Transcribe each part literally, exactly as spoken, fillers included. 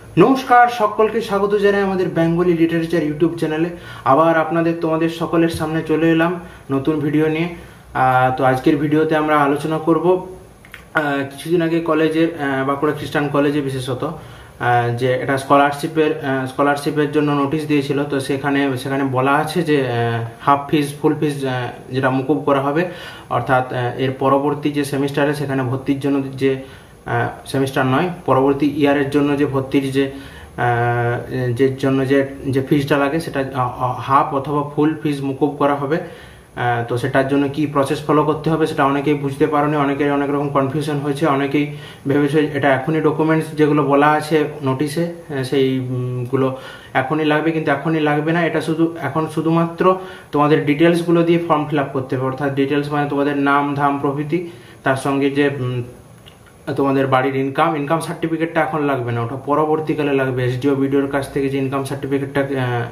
নমস্কার, সকলকে স্বাগত জানাই আমাদের বেঙ্গলি লিটারেচার ইউটিউব চ্যানেলে। আবার আপনাদের তোমাদের সকলের সামনে চলে এলাম নতুন ভিডিও নিয়ে। তো আজকের ভিডিওতে আমরা আলোচনা করব কিছুদিন আগে কলেজের বাঁকুড়া খ্রিস্টান কলেজে বিশেষত যে এটা স্কলারশিপের স্কলারশিপের জন্য নোটিশ দিয়েছিল। তো সেখানে সেখানে বলা আছে যে হাফ ফিজ ফুল ফিজ যেটা মুকুব করা হবে, অর্থাৎ এর পরবর্তী যে সেমিস্টারে সেখানে ভর্তির জন্য যে সেমিস্টার নয় পরবর্তী ইয়ারের জন্য যে ভর্তির যে যে জন্য যে যে ফিজটা লাগে সেটা হাফ অথবা ফুল ফিজ মুকুব করা হবে। তো সেটার জন্য কি প্রসেস ফলো করতে হবে সেটা অনেকেই বুঝতে পারেনি, অনেকের অনেক রকম কনফিউশন হয়েছে, অনেকেই ভেবেছে এটা এখনই ডকুমেন্টস যেগুলো বলা আছে নোটিশে সেইগুলো এখনই লাগবে, কিন্তু এখনই লাগবে না। এটা শুধু এখন শুধুমাত্র তোমাদের ডিটেলসগুলো দিয়ে ফর্ম ফিল আপ করতে হবে, অর্থাৎ ডিটেলস মানে তোমাদের নাম ধাম প্রভৃতি, তার সঙ্গে যে তোমাদের বাড়ির ইনকাম ইনকাম সার্টিফিকেটটা এখন লাগবে না, ওটা পরবর্তীকালে লাগবে। এসডিও বিডিওর কাছ থেকে যে ইনকাম সার্টিফিকেটটা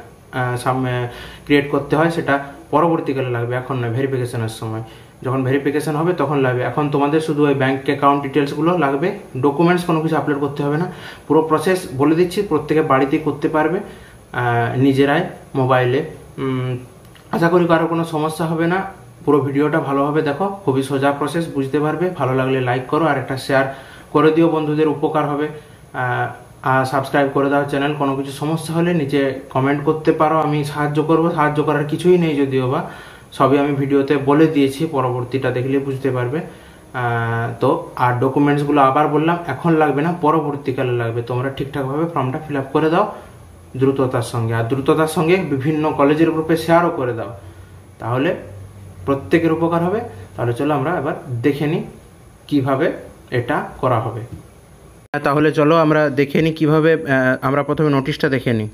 ক্রিয়েট করতে হয় সেটা পরবর্তীকালে লাগবে, এখন নয়, ভেরিফিকেশনের সময় যখন ভেরিফিকেশন হবে তখন লাগবে। এখন তোমাদের শুধু ওই ব্যাঙ্ক অ্যাকাউন্ট ডিটেলসগুলো লাগবে, ডকুমেন্টস কোনো কিছু আপলোড করতে হবে না। পুরো প্রসেস বলে দিচ্ছি, প্রত্যেকে বাড়িতেই করতে পারবে নিজেরাই মোবাইলে। আশা করি কারো কোনো সমস্যা হবে না। পুরো ভিডিওটা ভালোভাবে দেখো, খুবই সোজা প্রসেস, বুঝতে পারবে। ভালো লাগলে লাইক করো আর একটা শেয়ার করে দিও, বন্ধুদের উপকার হবে। আর সাবস্ক্রাইব করে দাও চ্যানেল। কোনো কিছু সমস্যা হলে নিচে কমেন্ট করতে পারো, আমি সাহায্য করব। সাহায্য করার কিছুই নেই যদিও বা, সবই আমি ভিডিওতে বলে দিয়েছি, পরবর্তীটা দেখলে বুঝতে পারবে। তো আর ডকুমেন্টসগুলো আবার বললাম এখন লাগবে না, পরবর্তীকালে লাগবে। তোমরা ঠিকঠাকভাবে ফর্মটা ফিল আপ করে দাও দ্রুততার সঙ্গে, আর দ্রুততার সঙ্গে বিভিন্ন কলেজের গ্রুপে শেয়ারও করে দাও, তাহলে প্রত্যেকের উপকার হবে। তাহলে চলো আমরা এবার দেখে নিই কিভাবে এটা করা হবে। তাহলে চলো আমরা দেখে নিই কীভাবে। আমরা প্রথমে নোটিশটা দেখে নিই।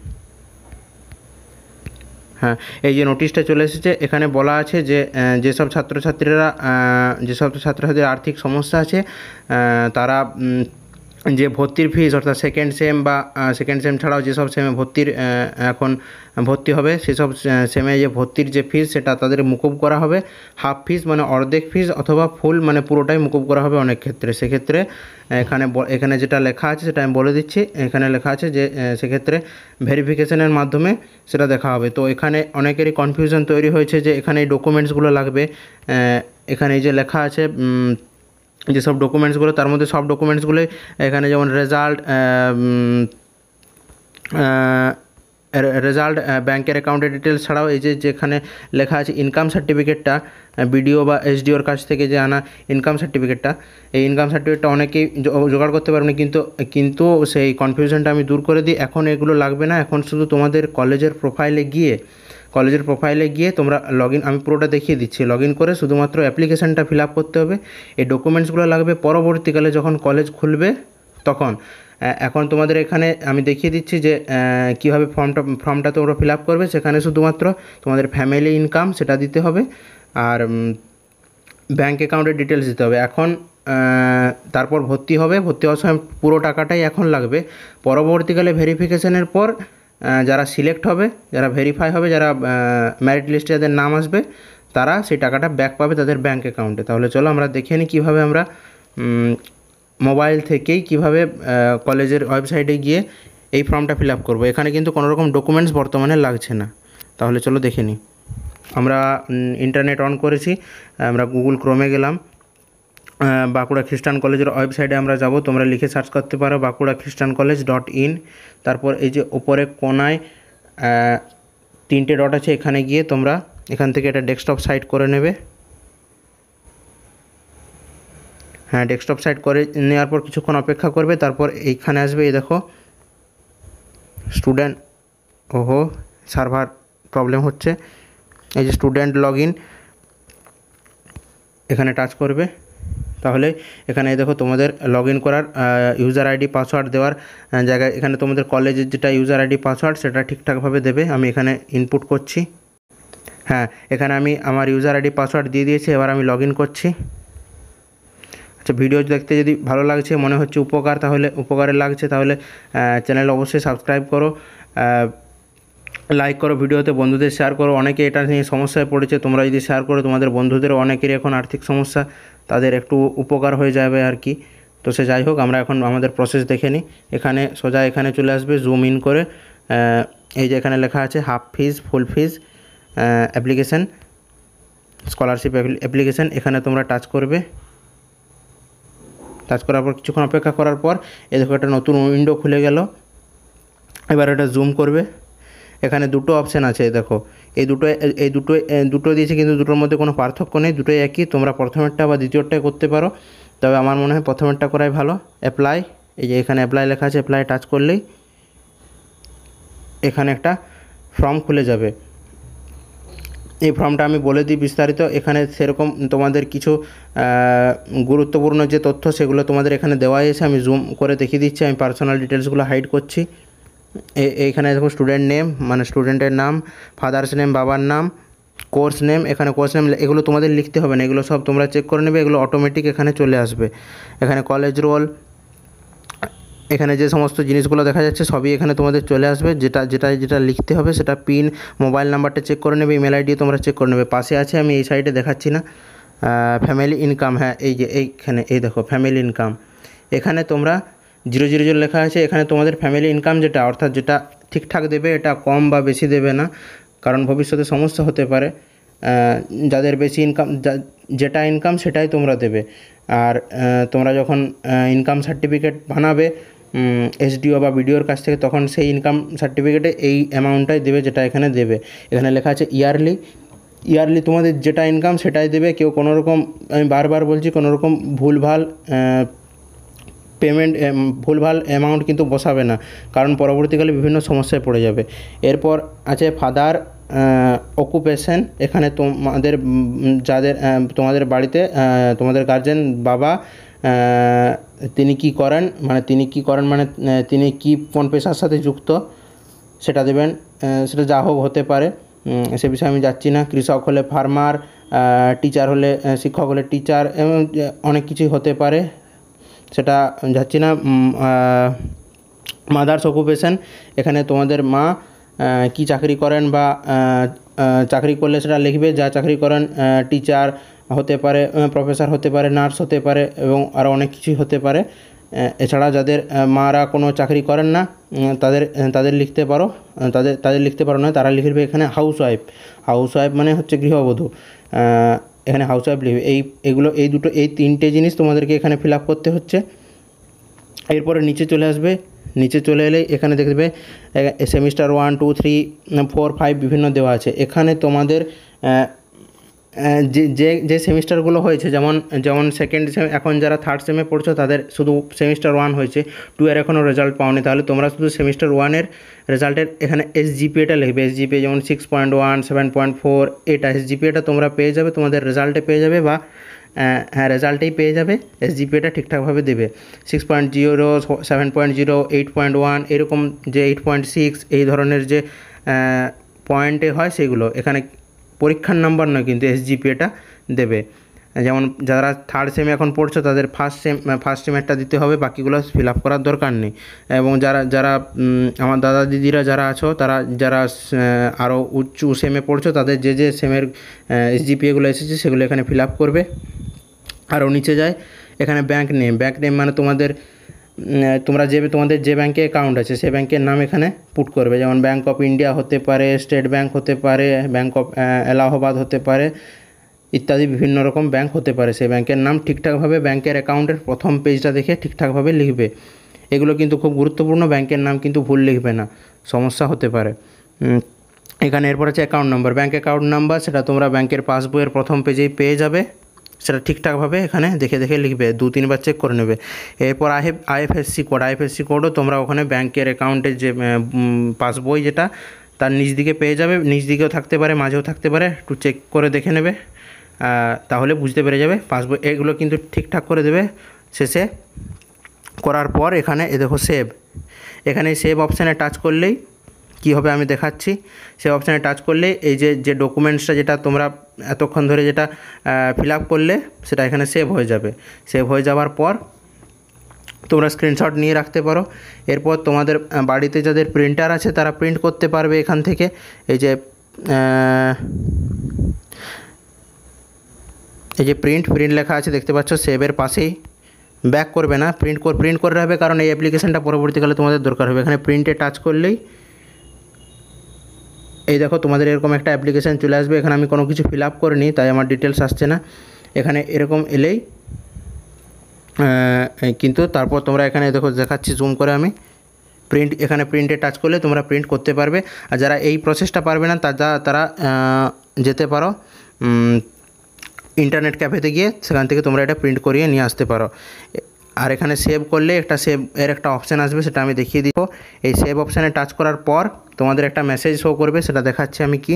হ্যাঁ, এই যে নোটিশটা চলে এসেছে, এখানে বলা আছে যে যেসব ছাত্রছাত্রীরা যেসব ছাত্রছাত্রীর আর্থিক সমস্যা আছে তারা যে ভর্তির ফিজ অর্থাৎ সেকেন্ড সেম বা সেকেন্ড সেম ছাড়াও যেসব সেমে ভর্তির এখন ভর্তি হবে সেসব সেমে যে ভর্তির যে ফিজ সেটা তাদের মুকুব করা হবে। হাফ ফিজ মানে অর্ধেক ফিজ অথবা ফুল মানে পুরোটাই মুকুব করা হবে অনেক ক্ষেত্রে। সেক্ষেত্রে এখানে এখানে যেটা লেখা আছে সেটা আমি বলে দিচ্ছি। এখানে লেখা আছে যে সেক্ষেত্রে ভেরিফিকেশনের মাধ্যমে সেটা দেখা হবে। তো এখানে অনেকেরই কনফিউশন তৈরি হয়েছে যে এখানে এই ডকুমেন্টসগুলো লাগবে। এখানে এই যে লেখা আছে যেসব ডকুমেন্টসগুলো, তার মধ্যে সব ডকুমেন্টসগুলোই এখানে, যেমন রেজাল্ট রেজাল্ট ব্যাংকের অ্যাকাউন্টের ডিটেলস ছাড়াও এই যে যেখানে লেখা আছে ইনকাম সার্টিফিকেটটা বিডিও বা এসডিওর কাছ থেকে যে আনা ইনকাম সার্টিফিকেটটা, এই ইনকাম সার্টিফিকেটটা অনেকেই জোগাড় করতে পারবে না, কিন্তু কিন্তু সেই কনফিউশনটা আমি দূর করে দিই। এখন এগুলো লাগবে না, এখন শুধু তোমাদের কলেজের প্রোফাইলে গিয়ে কলেজের প্রোফাইলে গিয়ে তোমরা লগ ইন, আমি পুরোটা দেখিয়ে দিচ্ছি, লগ ইন করে শুধুমাত্র অ্যাপ্লিকেশানটা ফিল আপ করতে হবে। এই ডকুমেন্টসগুলো লাগবে পরবর্তীকালে যখন কলেজ খুলবে তখন। এখন তোমাদের এখানে আমি দেখিয়ে দিচ্ছি যে কীভাবে ফর্মটা ফর্মটা তোমরা ফিল আপ করবে। সেখানে শুধুমাত্র তোমাদের ফ্যামিলি ইনকাম সেটা দিতে হবে আর ব্যাঙ্ক অ্যাকাউন্টের ডিটেলস দিতে হবে। এখন তারপর ভর্তি হবে, ভর্তি হওয়ার সময় পুরো টাকাটাই এখন লাগবে। পরবর্তীকালে ভেরিফিকেশানের পর যারা সিলেক্ট হবে, যারা ভেরিফাই হবে, যারা মেরিট লিস্টে যাদের নাম আসবে তারা সেই টাকাটা ব্যাক পাবে তাদের ব্যাঙ্ক অ্যাকাউন্টে। তাহলে চলো আমরা দেখে নিই কীভাবে আমরা মোবাইল থেকেই কিভাবে কলেজের ওয়েবসাইটে গিয়ে এই ফর্মটা ফিল আপ করবো। এখানে কিন্তু কোনো রকম ডকুমেন্টস বর্তমানে লাগছে না। তাহলে চলো দেখে নিই। আমরা ইন্টারনেট অন করেছি, আমরা গুগল ক্রোমে গেলাম, বাঁকুড়া খ্রিস্টান কলেজের ওয়েবসাইটে আমরা যাব। তোমরা লিখে সার্চ করতে পারো বাঁকুড়া খ্রিস্টান কলেজ ডট ইন। তারপর এই যে ওপরে কোনায় তিনটে ডট আছে, এখানে গিয়ে তোমরা এখান থেকে এটা ডেস্কটপ সাইট করে নেবে। হ্যাঁ, ডেস্কটপ সাইট করে নেওয়ার পর কিছুক্ষণ অপেক্ষা করবে। তারপর এইখানে আসবে, এই দেখো স্টুডেন্ট, ওহো সার্ভার প্রবলেম হচ্ছে। এই যে স্টুডেন্ট লগ ইন, এখানে টাচ করবে। তাহলে এখানে দেখো তোমাদের লগ ইন করার ইউজার আইডি পাসওয়ার্ড দেওয়ার জায়গায় এখানে তোমাদের কলেজের যেটা ইউজার আইডি পাসওয়ার্ড সেটা ঠিকঠাকভাবে দেবে। আমি এখানে ইনপুট করছি। হ্যাঁ, এখানে আমি আমার ইউজার আইডি পাসওয়ার্ড দিয়ে দিয়েছি। এবার আমি লগ ইন করছি। আচ্ছা, ভিডিও দেখতে যদি ভালো লাগছে, মনে হচ্ছে উপকার, তাহলে উপকারে লাগছে তাহলে চ্যানেল অবশ্যই সাবস্ক্রাইব করো, লাইক করো, ভিডিওতে বন্ধুদের শেয়ার করো। অনেকে এটা নিয়ে সমস্যায় পড়েছে, তোমরা যদি শেয়ার করো তোমাদের বন্ধুদেরও, অনেকেরই এখন আর্থিক সমস্যা, তাদের একটু উপকার হয়ে যাবে আর কি। তো সে যাই হোক, আমরা এখন আমাদের প্রসেস দেখে নিই। এখানে সোজা এখানে চলে আসবে, জুম ইন করে এই যে এখানে লেখা আছে half fees, full fees, application, scholarship application, এখানে তোমরা টাচ করবে। টাচ করার পর কিছুক্ষণ অপেক্ষা করার পর এই দেখো একটা নতুন উইন্ডো খুলে গেল। এবার এটা জুম করবে। এখানে দুটো অপশান আছে, দেখো এই দুটো এই দুটো দুটো দিয়েছে, কিন্তু দুটোর মধ্যে কোনো পার্থক্য নেই, দুটোই একই। তোমরা প্রথমেরটা বা দ্বিতীয়টাই করতে পারো, তবে আমার মনে হয় প্রথমেরটা করাই ভালো। অ্যাপ্লাই, এই যে এখানে অ্যাপ্লাই লেখা আছে, অ্যাপ্লাই টাচ করলেই এখানে একটা ফর্ম খুলে যাবে। এই ফর্মটা আমি বলে দিই বিস্তারিত। এখানে সেরকম তোমাদের কিছু গুরুত্বপূর্ণ যে তথ্য সেগুলো তোমাদের এখানে দেওয়া আছে, আমি জুম করে দেখিয়ে দিচ্ছি। আমি পার্সোনাল ডিটেলসগুলো হাইড করছি। এইখানে দেখো স্টুডেন্ট নেম, মানে স্টুডেন্টের নাম, ফাদার্স নেম বাবার নাম, কোর্স নেম, এখানে কোর্স নেম এগুলো তোমাদের লিখতে হবে না, এগুলো সব তোমরা চেক করে নেবে, এগুলো অটোমেটিক এখানে চলে আসবে। এখানে কলেজ রোল, এখানে যে সমস্ত জিনিসগুলো দেখা যাচ্ছে সবই এখানে তোমাদের চলে আসবে। যেটা যেটা যেটা লিখতে হবে সেটা পিন, মোবাইল নাম্বারটা চেক করে নেবে, ইমেল আইডি তোমরা চেক করে নেবে। পাশে আছে, আমি এই সাইডে দেখাচ্ছি না, ফ্যামিলি ইনকাম, হ্যাঁ এই যে এইখানে এই দেখো ফ্যামিলি ইনকাম, এখানে তোমরা জিরো জিরো জিরো লেখা আছে, এখানে তোমাদের ফ্যামিলি ইনকাম যেটা অর্থাৎ যেটা ঠিকঠাক দেবে, এটা কম বা বেশি দেবে না, কারণ ভবিষ্যতে সমস্যা হতে পারে। যাদের বেশি ইনকাম, যেটা ইনকাম সেটাই তোমরা দেবে। আর তোমরা যখন ইনকাম সার্টিফিকেট বানাবে এসডিও বা বিডিওর কাছ থেকে, তখন সেই ইনকাম সার্টিফিকেটে এই অ্যামাউন্টটাই দেবে যেটা এখানে দেবে। এখানে লেখা আছে ইয়ারলি, ইয়ারলি তোমাদের যেটা ইনকাম সেটাই দেবে। কেউ কোনো রকম, আমি বারবার বলছি, কোনো রকম ভুলভাল পেমেন্ট, ভুলভাল অ্যামাউন্ট কিন্তু বসাবে না, কারণ পরবর্তীকালে বিভিন্ন সমস্যায় পড়ে যাবে। এরপর আছে ফাদার অকুপেশন, এখানে তোমাদের যাদের তোমাদের বাড়িতে তোমাদের গার্জেন বাবা তিনি কি করেন, মানে তিনি কি করেন মানে তিনি কি কোন পেশার সাথে যুক্ত সেটা দেবেন। সেটা যা হোক হতে পারে, সে বিষয়ে আমি যাচ্ছি না। কৃষক হলে ফার্মার, টিচার হলে শিক্ষক হলে টিচার, এবং অনেক কিছুই হতে পারে, সেটা যাচ্ছি না। মাদার্স অকুপেশন, এখানে তোমাদের মা কি চাকরি করেন বা চাকরি করলে সেটা লিখবে। যা চাকরি করেন, টিচার হতে পারে, প্রফেসর হতে পারে, নার্স হতে পারে, এবং আরও অনেক কিছুই হতে পারে। এছাড়া যাদের মারা কোনো চাকরি করেন না তাদের তাদের লিখতে পারো, তাদের তাদের লিখতে পারো না, তারা লিখবে এখানে হাউস ওয়াইফ। হাউস ওয়াইফ মানে হচ্ছে গৃহবধূ, এখানে হাউস ওয়াইফ লিখবে। এই এগুলো এই দুটো এই তিনটে জিনিস তোমাদেরকে এখানে ফিল আপ করতে হচ্ছে। এরপরে নিচে চলে আসবে, নিচে চলে এলে এখানে দেখবে semester one two three four five বিভিন্ন দেওয়া আছে। এখানে তোমাদের যে যে যে সেমিস্টারগুলো হয়েছে, যেমন যেমন সেকেন্ড সেম, এখন যারা থার্ড সেমে পড়ছো তাদের শুধু সেমিস্টার ওয়ান হয়েছে, টু এর এখনও রেজাল্ট পাওনি, তাহলে তোমরা শুধু সেমিস্টার ওয়ানের রেজাল্টের এখানে এসজিপিএটা লিখবে। এসজিপিএ যেমন six point one, seven point four, এটা এসজিপিএটা তোমরা পেয়ে যাবে, তোমাদের রেজাল্টে পেয়ে যাবে, বা হ্যাঁ রেজাল্টেই পেয়ে যাবে। এসজিপিএটা ঠিকঠাকভাবে দেবে। Six point zero, seven point zero, eight point one, এরকম যে এইট পয়েন্ট সিক্স এই ধরনের যে পয়েন্টে হয় সেগুলো এখানে পরীক্ষার নাম্বার নয়, কিন্তু এসজিপিএটা দেবে। যেমন যারা থার্ড সেমে এখন পড়ছো তাদের ফার্স্ট সেম ফার্স্ট সেমেরটা দিতে হবে, বাকিগুলো ফিল আপ করার দরকার নেই। এবং যারা যারা আমার দাদা দিদিরা যারা আছো, তারা যারা আরও উঁচু সেমে পড়ছো, তাদের যে যে সেমের এসজিপিএগুলো এসেছে সেগুলো এখানে ফিল আপ করবে। আরও নিচে যায়, এখানে ব্যাঙ্ক নেম, ব্যাঙ্ক নেম মানে তোমাদের তোমরা যে তোমাদের যে ব্যাঙ্কে অ্যাকাউন্ট আছে সেই ব্যাঙ্কের নাম এখানে পুট করবে। যেমন ব্যাঙ্ক অফ ইন্ডিয়া হতে পারে, স্টেট ব্যাঙ্ক হতে পারে, ব্যাঙ্ক অফ এলাহাবাদ হতে পারে, ইত্যাদি বিভিন্ন রকম ব্যাঙ্ক হতে পারে। সেই ব্যাঙ্কের নাম ঠিকঠাকভাবে ব্যাঙ্কের অ্যাকাউন্টের প্রথম পেজটা দেখে ঠিকঠাকভাবে লিখবে। এগুলো কিন্তু খুব গুরুত্বপূর্ণ, ব্যাঙ্কের নাম কিন্তু ভুল লিখবে না, সমস্যা হতে পারে। এখানে এরপর আছে account number, bank account number, সেটা তোমরা ব্যাঙ্কের পাসবইয়ের প্রথম পেজেই পেয়ে যাবে, সেটা ঠিকঠাকভাবে এখানে দেখে দেখে লিখবে, দু তিনবার চেক করে নেবে। এরপর আই আইএফএসসি কোড, আইএফএসসি কোডও তোমরা ওখানে ব্যাঙ্কের অ্যাকাউন্টের যে পাসবই যেটা তার নিচ দিকে পেয়ে যাবে, নিচ দিকেও থাকতে পারে, মাঝেও থাকতে পারে, একটু চেক করে দেখে নেবে, তাহলে বুঝতে পেরে যাবে পাসবই। এগুলো কিন্তু ঠিকঠাক করে দেবে। শেষে করার পর এখানে এ দেখো সেভ, এখানে সেভ অপশানে টাচ করলেই কী হবে আমি দেখাচ্ছি। সেভ অপশানে টাচ করলে এই যে যে ডকুমেন্টসটা যেটা তোমরা এতক্ষণ ধরে যেটা ফিল আপ করলে সেটা এখানে সেভ হয়ে যাবে। সেভ হয়ে যাওয়ার পর তোমরা স্ক্রিনশট নিয়ে রাখতে পারো। এরপর তোমাদের বাড়িতে যাদের প্রিন্টার আছে তারা প্রিন্ট করতে পারবে এখান থেকে। এই যে এই যে প্রিন্ট প্রিন্ট লেখা আছে দেখতে পাচ্ছ সেভের পাশেই, ব্যাক করবে না, প্রিন্ট করে প্রিন্ট করে রাখবে, কারণ এই অ্যাপ্লিকেশানটা পরবর্তীকালে তোমাদের দরকার হবে। এখানে প্রিন্টে টাচ করলেই এই দেখো তোমাদের এরকম একটা অ্যাপ্লিকেশান চলে আসবে। এখানে আমি কোনো কিছু ফিল আপ করিনি, তাই আমার ডিটেলস আসছে না। এখানে এরকম এলেই কিন্তু তারপর তোমরা এখানে দেখো দেখাচ্ছি জুম করে আমি, প্রিন্ট এখানে প্রিন্টে টাচ করলে তোমরা প্রিন্ট করতে পারবে। আর যারা এই প্রসেসটা পারবে না তারা তারা যেতে পারো ইন্টারনেট ক্যাফেতে গিয়ে, সেখান থেকে তোমরা এটা প্রিন্ট করিয়ে নিয়ে আসতে পারো। আর এখানে সেভ করলে একটা সেভ এর একটা অপশান আসবে, সেটা আমি দেখিয়ে দিব। এই সেভ অপশানে টাচ করার পর তোমাদের একটা মেসেজ শো করবে, সেটা দেখাচ্ছি আমি কি।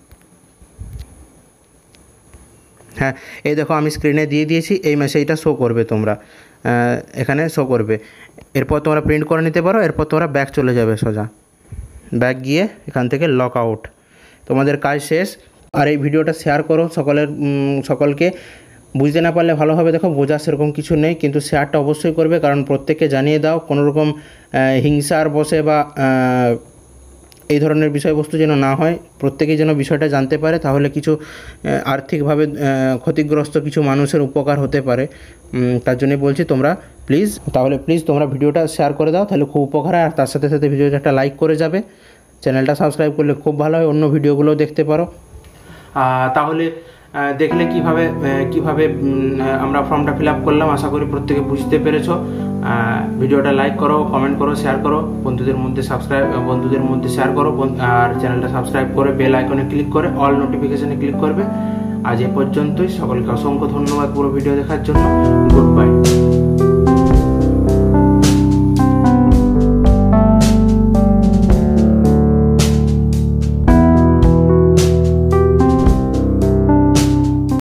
হ্যাঁ, এই দেখো আমি স্ক্রিনে দিয়ে দিয়েছি, এই মেসেজটা শো করবে, তোমরা এখানে শো করবে। এরপর তোমরা প্রিন্ট করে নিতে পারো। এরপর তোমরা ব্যাক চলে যাবে সোজা, ব্যাক গিয়ে এখান থেকে লক আউট, তোমাদের কাজ শেষ। আর এই ভিডিওটা শেয়ার করো সকলের সকলকে। বুঝতে না পারলে ভালো হবে, দেখো বোঝা সেরকম কিছু নেই, কিন্তু শেয়ারটা অবশ্যই করবে, কারণ প্রত্যেককে জানিয়ে দাও কোনো রকম হিংসার বসে বা এই ধরনের বিষয়বস্তু যেন না হয়, প্রত্যেকেই যেন বিষয়টা জানতে পারে, তাহলে কিছু আর্থিকভাবে ক্ষতিগ্রস্ত কিছু মানুষের উপকার হতে পারে। তার জন্যই বলছি তোমরা প্লিজ, তাহলে প্লিজ তোমরা ভিডিওটা শেয়ার করে দাও, তাহলে খুব উপকার হয়। আর তার সাথে সাথে ভিডিওটা একটা লাইক করে যাবে, চ্যানেলটা সাবস্ক্রাইব করলে খুব ভালো হয়, অন্য ভিডিওগুলোও দেখতে পারো। তাহলে দেখলে কিভাবে কিভাবে আমরা ফর্মটা ফিল আপ করলাম, আশা করি প্রত্যেকে বুঝতে পেরেছো। ভিডিওটা লাইক করো, কমেন্ট করো, শেয়ার করো, বন্ধুদের মধ্যে সাবস্ক্রাইব বন্ধুদের মধ্যে শেয়ার করো, আর চ্যানেলটা সাবস্ক্রাইব করে বেল আইকনে ক্লিক করে অল নোটিফিকেশনে ক্লিক করবে। আজ এ পর্যন্তই, সকলকে অসংখ্য ধন্যবাদ পুরো ভিডিও দেখার জন্য। Good by.